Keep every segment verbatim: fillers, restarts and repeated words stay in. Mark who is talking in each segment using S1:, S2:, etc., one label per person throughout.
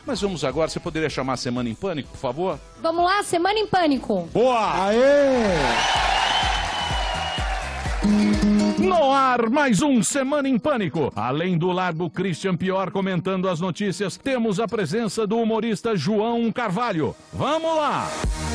S1: Mas vamos agora, você poderia chamar a Semana em Pânico, por favor?
S2: Vamos lá, Semana em Pânico.
S1: Boa! Aê! No ar, mais um Semana em Pânico. Além do Largo Christian Pior comentando as notícias, temos a presença do humorista João Carvalho. Vamos lá!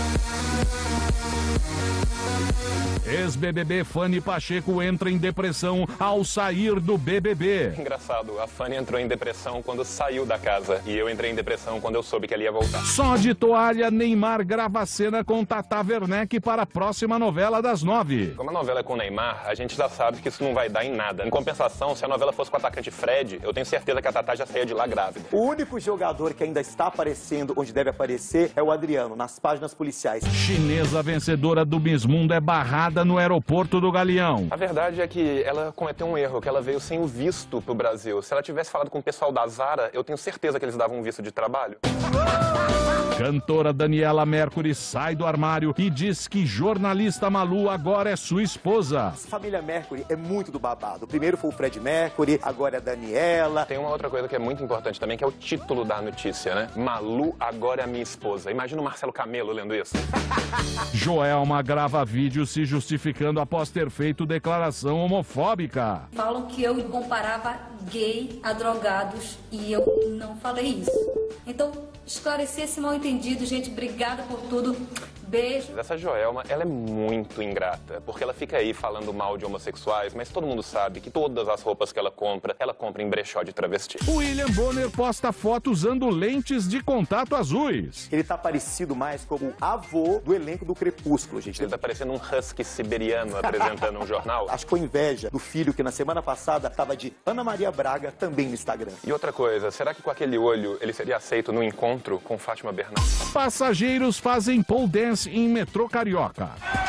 S1: Ex-B B B Fanny Pacheco entra em depressão ao sair do B B B.
S3: Engraçado, a Fanny entrou em depressão quando saiu da casa e eu entrei em depressão quando eu soube que ela ia voltar.
S1: Só de toalha, Neymar grava cena com Tata Werneck para a próxima novela das nove.
S3: Como a novela é com o Neymar, a gente já sabe que isso não vai dar em nada. Em compensação, se a novela fosse com o atacante Fred, eu tenho certeza que a Tata já saía de lá grávida.
S4: O único jogador que ainda está aparecendo onde deve aparecer é o Adriano, nas páginas policiais.
S1: Chinesa vencedora do Miss Mundo é barrada no aeroporto do Galeão.
S3: A verdade é que ela cometeu um erro, que ela veio sem o visto pro Brasil. Se ela tivesse falado com o pessoal da Zara, eu tenho certeza que eles davam um visto de trabalho.
S1: Cantora Daniela Mercury sai do armário e diz que jornalista Malu agora é sua esposa.
S4: Essa família Mercury é muito do babado. Primeiro foi o Fred Mercury, agora é a Daniela.
S3: Tem uma outra coisa que é muito importante também, que é o título da notícia, né? Malu agora é a minha esposa. Imagina o Marcelo Camelo lendo isso.
S1: Joelma grava vídeo se justificando após ter feito declaração homofóbica.
S5: Falam que eu comparava gay a drogados e eu não falei isso. Então, esclarecer esse mal-entendido, gente. Obrigada por tudo. Beijo.
S3: Essa Joelma, ela é muito ingrata, porque ela fica aí falando mal de homossexuais, mas todo mundo sabe que todas as roupas que ela compra, ela compra em brechó de travesti.
S1: William Bonner posta foto usando lentes de contato azuis.
S4: Ele tá parecido mais como o avô do elenco do Crepúsculo, gente.
S3: Ele tá parecendo um husky siberiano apresentando um jornal.
S4: Acho que foi inveja do filho que na semana passada tava de Ana Maria Braga também no Instagram.
S3: E outra coisa, será que com aquele olho ele seria aceito no encontro com Fátima Bernardes?
S1: Passageiros fazem pole dance em metrô carioca.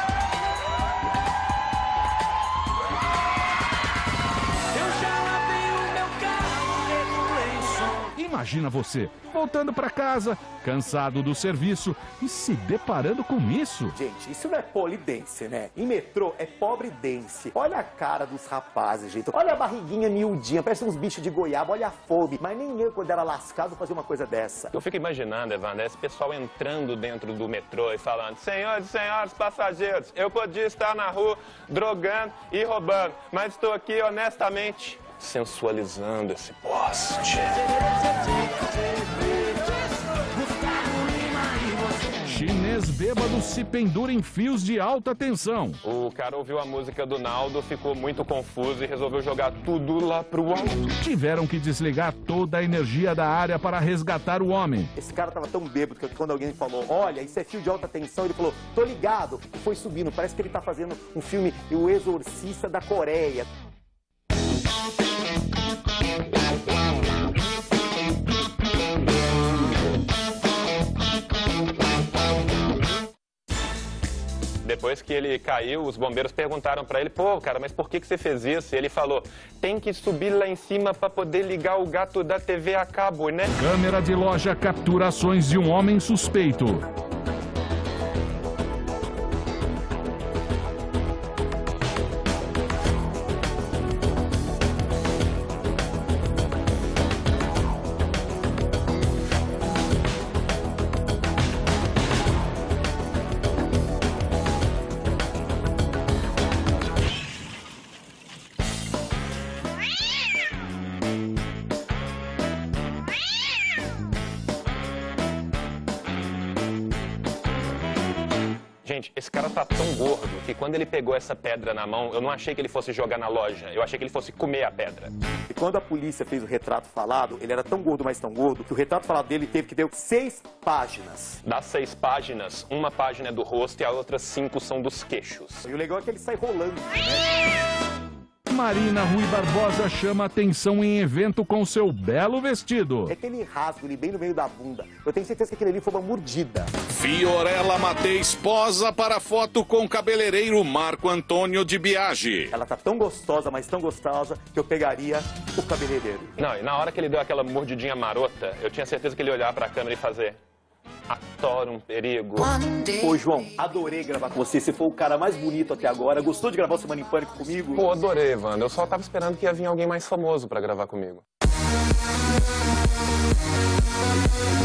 S1: Imagina você voltando para casa, cansado do serviço e se deparando com isso.
S4: Gente, isso não é polidense, né? Em metrô é pobre dance. Olha a cara dos rapazes, gente. Olha a barriguinha miudinha, parece uns bichos de goiaba, olha a fome. Mas nem eu, quando era lascado, fazia uma coisa dessa.
S3: Eu fico imaginando, Evandro, esse pessoal entrando dentro do metrô e falando: senhores e senhores passageiros, eu podia estar na rua drogando e roubando, mas estou aqui honestamente sensualizando esse poste.
S1: Chinês bêbado se pendura em fios de alta tensão.
S3: O cara ouviu a música do Naldo, ficou muito confuso e resolveu jogar tudo lá pro alto.
S1: Tiveram que desligar toda a energia da área para resgatar o homem.
S4: Esse cara tava tão bêbado que quando alguém falou: olha, isso é fio de alta tensão, ele falou: tô ligado. E foi subindo. Parece que ele tá fazendo um filme O Exorcista da Coreia.
S3: Depois que ele caiu, os bombeiros perguntaram pra ele: pô, cara, mas por que que você fez isso? E ele falou: tem que subir lá em cima pra poder ligar o gato da T V a cabo, né?
S1: Câmera de loja captura ações de um homem suspeito.
S3: Gente, esse cara tá tão gordo que quando ele pegou essa pedra na mão, eu não achei que ele fosse jogar na loja, eu achei que ele fosse comer a pedra.
S4: E quando a polícia fez o retrato falado, ele era tão gordo, mas tão gordo, que o retrato falado dele teve que ter seis páginas.
S3: Das seis páginas, uma página é do rosto e a outra cinco são dos queixos.
S4: E o legal é que ele sai rolando, né?
S1: Marina Rui Barbosa chama atenção em evento com seu belo vestido.
S4: É aquele rasgo ali bem no meio da bunda. Eu tenho certeza que aquele ali foi uma mordida.
S6: Fiorella Mateis posa para foto com cabeleireiro Marco Antônio de Biagi.
S4: Ela tá tão gostosa, mas tão gostosa, que eu pegaria o cabeleireiro.
S3: Não, e na hora que ele deu aquela mordidinha marota, eu tinha certeza que ele ia olhar pra câmera e fazer: adoro um perigo.
S4: Ô, João, adorei gravar com você. Você foi o cara mais bonito até agora. Gostou de gravar o Semana em Pânico comigo?
S3: Pô, adorei, Evandro. Eu só tava esperando que ia vir alguém mais famoso pra gravar comigo.
S7: Música